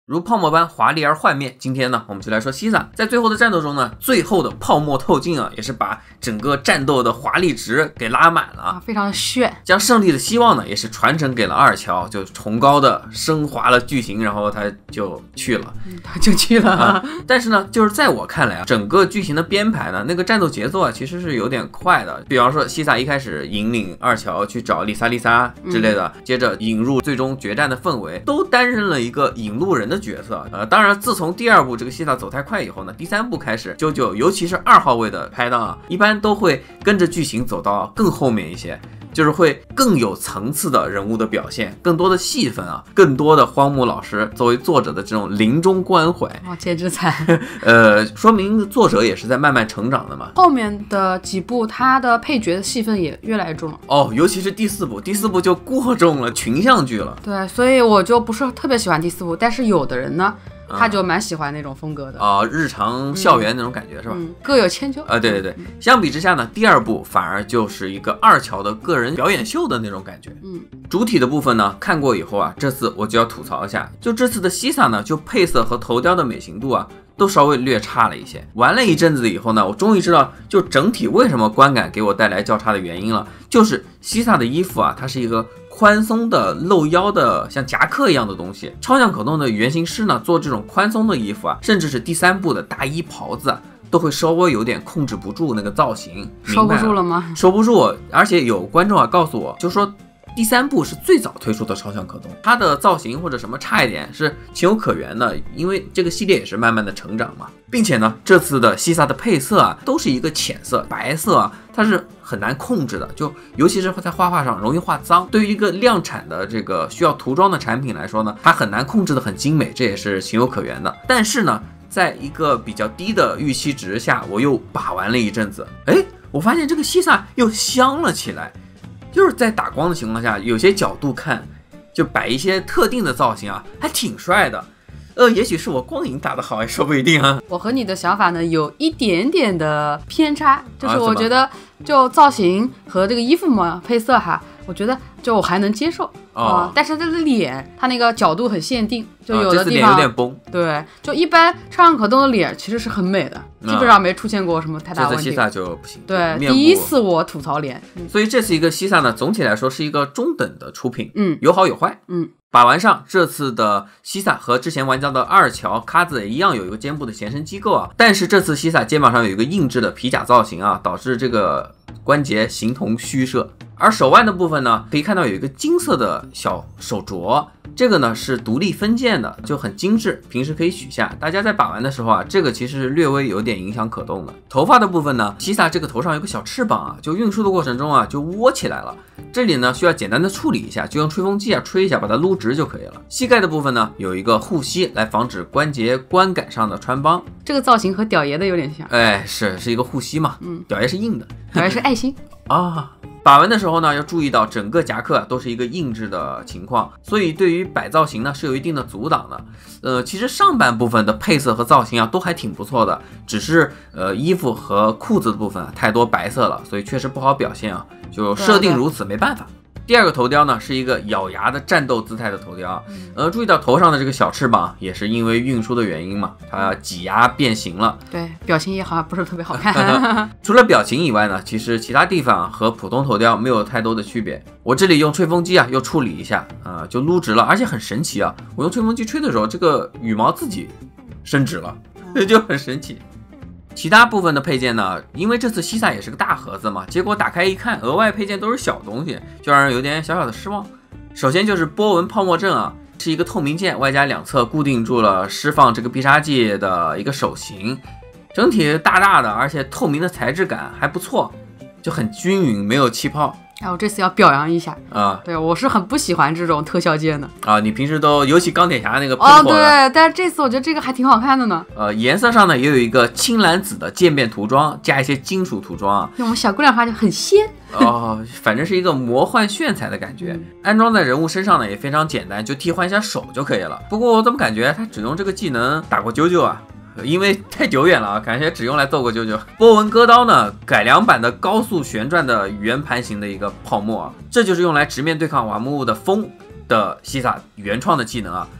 如泡沫般华丽而幻灭。今天呢，我们就来说西萨在最后的战斗中呢，最后的泡沫透镜啊，也是把整个战斗的华丽值给拉满了啊，非常的炫， 将胜利的希望呢，也是传承给了二乔，就崇高的升华了剧情，然后他就去了，但是呢，就是在我看来啊，整个剧情的编排呢，那个战斗节奏啊，其实是有点快的。比方说，西萨一开始引领二乔去找丽莎之类的，接着引入最终决战的氛围，都担任了一个引路人的角色。当然，自从第2部这个西萨走太快以后呢，第3部开始，JoJo尤其是2号位的拍档啊，一般都会跟着剧情走到更后面一些。就是会更有层次的人物的表现，更多的戏份啊，更多的荒木老师作为作者的这种临终关怀， 芥之彩， 说明作者也是在慢慢成长的嘛。 后面的几部他的配角的戏份也越来越重了哦，尤其是第4部就过重了，群像剧了。 对，所以我就不是特别喜欢第4部，但是有的人呢。他就蛮喜欢那种风格的日常校园那种感觉是吧？ 各有千秋对，相比之下呢，第2部反而就是一个二乔的个人表演秀的那种感觉。主体的部分呢，看过以后啊，这次我就要吐槽一下，就这次的西萨呢，就配色和头雕的美型度啊，都稍微略差了一些。玩了一阵子以后呢，我终于知道就整体为什么观感给我带来较差的原因了，就是西萨的衣服啊，它是一个宽松的露腰的像夹克一样的东西。超像可动的原型师呢，做这种宽松的衣服啊，甚至是第3部的大衣袍子啊，都会稍微有点控制不住那个造型。 收不住了吗？ 收不住，而且有观众啊告诉我，就说第3部是最早推出的超像可动，它的造型或者什么差一点是情有可原的，因为这个系列也是慢慢的成长嘛。并且呢，这次的西萨的配色啊，都是一个浅色白色啊，它是很难控制的，就尤其是在画画上容易画脏。对于一个量产的这个需要涂装的产品来说呢，它很难控制的很精美，这也是情有可原的。但是呢，在一个比较低的预期值下，我又把玩了一阵子，我发现这个西萨又香了起来。就是在打光的情况下，有些角度看，就摆一些特定的造型啊，还挺帅的。也许是我光影打得好，也说不一定啊。 我和你的想法呢有一点点的偏差，就是我觉得就造型和这个衣服嘛配色哈，我觉得就我还能接受但是他的脸，他那个角度很限定，就有的地方有点崩。 对，就一般超像可动的脸其实是很美的，基本上没出现过什么太大问题。 这次西萨就不行。 对，第一次我吐槽脸， 所以这次一个西萨呢，总体来说是一个中等的出品，有好有坏，把玩上，这次的西萨和之前玩家的二乔卡子也一样有一个肩部的前伸机构啊，但是这次西萨肩膀上有一个硬质的皮甲造型啊，导致这个关节形同虚设。而手腕的部分呢，可以看到有一个金色的小手镯，这个呢是独立分件的，就很精致，平时可以取下。大家在把玩的时候啊，这个其实是略微有点影响可动的。头发的部分呢，西萨这个头上有个小翅膀啊，就运输的过程中啊就窝起来了，这里呢需要简单的处理一下，就用吹风机啊吹一下，把它撸直就可以了。膝盖的部分呢有一个护膝来防止关节关感上的穿帮， 这个造型和屌爷的有点像。 是一个护膝嘛，屌爷是硬的， 屌爷是爱心啊。把玩的时候呢，要注意到整个夹克都是一个硬质的情况，所以对于摆造型呢是有一定的阻挡的。其实上半部分的配色和造型啊都还挺不错的，只是衣服和裤子的部分太多白色了，所以确实不好表现啊，就设定如此，没办法。第2个头雕呢是一个咬牙的战斗姿态的头雕，注意到头上的这个小翅膀也是因为运输的原因嘛，它挤压变形了。 对，表情也好像不是特别好看。 除了表情以外呢，其实其他地方和普通头雕没有太多的区别。我这里用吹风机啊又处理一下就撸直了，而且很神奇啊，我用吹风机吹的时候，这个羽毛自己伸直了，就很神奇。其他部分的配件呢，因为这次西萨也是个大盒子嘛，结果打开一看，额外配件都是小东西，就让人有点小小的失望。首先就是波纹泡沫阵啊，是一个透明件，外加2侧固定住了释放这个必杀技的一个手型，整体大大的，而且透明的材质感还不错，就很均匀，没有气泡。 我这次要表扬一下对，我是很不喜欢这种特效件的你平时都尤其钢铁侠那个喷火对，但是这次我觉得这个还挺好看的呢。 颜色上呢也有一个青蓝紫的渐变涂装，加一些金属涂装啊， 用我们小姑娘话就很仙反正是一个魔幻炫彩的感觉。安装在人物身上呢也非常简单，就替换一下手就可以了。不过我怎么感觉他只用这个技能打过啾啾啊？因为太久远了，感觉只用来揍过啾啾。波纹割刀呢，改良版的高速旋转的圆盘形的一个泡沫这就是用来直面对抗瓦木的风的西萨原创的技能啊。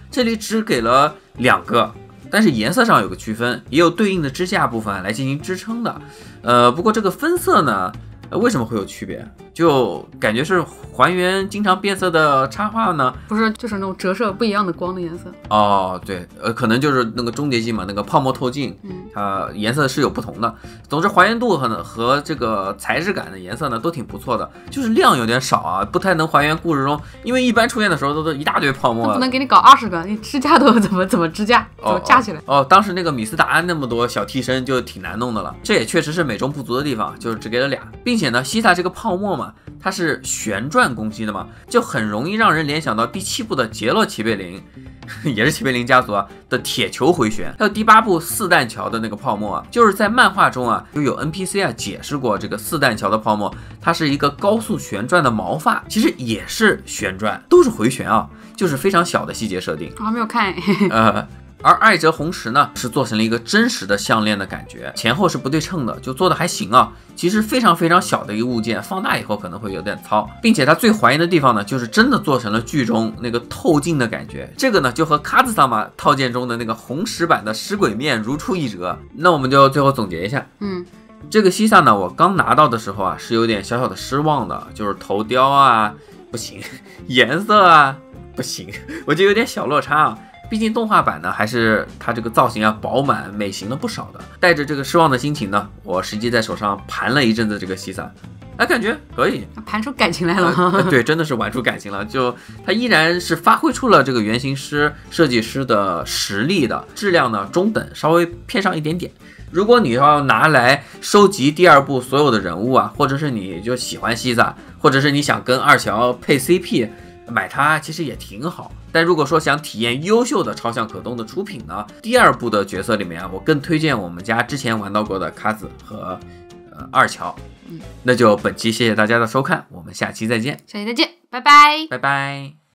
这里只给了2个，但是颜色上有个区分，也有对应的支架部分来进行支撑的。不过这个分色呢，为什么会有区别？就感觉是还原经常变色的插画呢？ 不是，就是那种折射不一样的光的颜色。 哦，对，可能就是那个终结技嘛，那个泡沫透镜，它颜色是有不同的。总之还原度和这个材质感的颜色呢都挺不错的，就是量有点少啊，不太能还原故事中，因为一般出现的时候都一大堆泡沫， 不能给你搞20个，你支架都怎么支架，怎么架起来？ 当时那个米斯达安那么多小替身就挺难弄的了，这也确实是美中不足的地方，就是只给了2，并且呢，西萨这个泡沫嘛，它是旋转攻击的嘛，就很容易让人联想到第7部的杰洛齐贝林，也是齐贝林家族的铁球回旋，还有第8部4弹桥的那个泡沫就是在漫画中就有 NPC 解释过这个4弹桥的泡沫，它是一个高速旋转的毛发，其实也是旋转，都是回旋就是非常小的细节设定。 我还没有看而艾哲红石呢，是做成了一个真实的项链的感觉，前后是不对称的，就做的还行其实非常非常小的一个物件，放大以后可能会有点糙，并且它最还原的地方呢，就是真的做成了剧中那个透镜的感觉。这个呢，就和卡兹萨玛套件中的那个红石版的食鬼面如出一辙。那我们就最后总结一下，这个西萨呢，我刚拿到的时候是有点小小的失望的，就是头雕不行，颜色不行，我觉得有点小落差毕竟动画版呢，还是它这个造型饱满美型了不少的。带着这个失望的心情呢，我实际在手上盘了一阵子这个西萨，感觉可以， 盘出感情来了。 对，真的是玩出感情了。就它依然是发挥出了这个原型师设计师的实力的，质量呢中等，稍微偏上一点点。如果你要拿来收集第2部所有的人物或者是你就喜欢西萨，或者是你想跟2乔配 CP，买它其实也挺好。但如果说想体验优秀的超像可动的出品呢，第2部的角色里面我更推荐我们家之前玩到过的卡子和2乔。那就本期谢谢大家的收看，我们下期再见。 下期再见，拜拜， 拜拜。